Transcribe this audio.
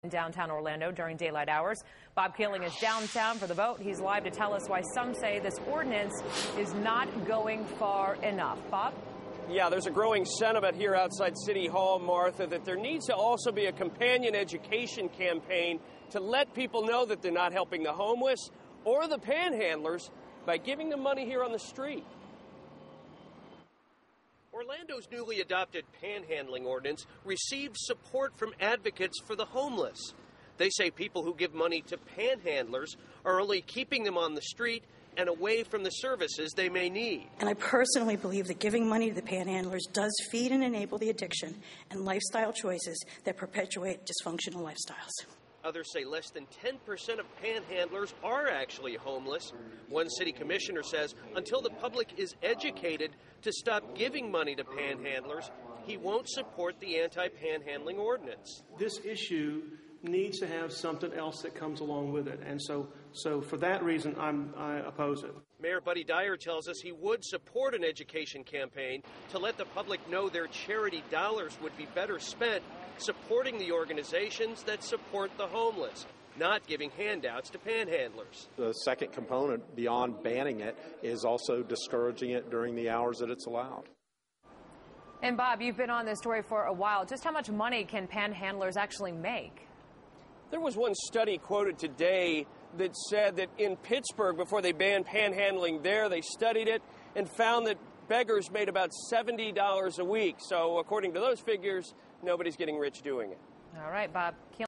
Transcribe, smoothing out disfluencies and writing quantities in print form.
in downtown Orlando during daylight hours. Bob Keeling is downtown for the vote. He's live to tell us why some say this ordinance is not going far enough. Bob? Yeah, there's a growing sentiment here outside City Hall, Martha, that there needs to also be a companion education campaign to let people know that they're not helping the homeless or the panhandlers by giving them money here on the street. Orlando's newly adopted panhandling ordinance received support from advocates for the homeless. They say people who give money to panhandlers are only keeping them on the street and away from the services they may need. And I personally believe that giving money to the panhandlers does feed and enable the addiction and lifestyle choices that perpetuate dysfunctional lifestyles. Others say less than 10% of panhandlers are actually homeless. One city commissioner says until the public is educated to stop giving money to panhandlers, he won't support the anti-panhandling ordinance. This issue needs to have something else that comes along with it, and so for that reason, I oppose it. Mayor Buddy Dyer tells us he would support an education campaign to let the public know their charity dollars would be better spent supporting the organizations that support the homeless, not giving handouts to panhandlers. The second component, beyond banning it, is also discouraging it during the hours that it's allowed. And Bob, you've been on this story for a while. Just how much money can panhandlers actually make? There was one study quoted today that said that in Pittsburgh, before they banned panhandling there, they studied it and found that beggars made about $70 a week. So according to those figures, nobody's getting rich doing it. All right, Bob.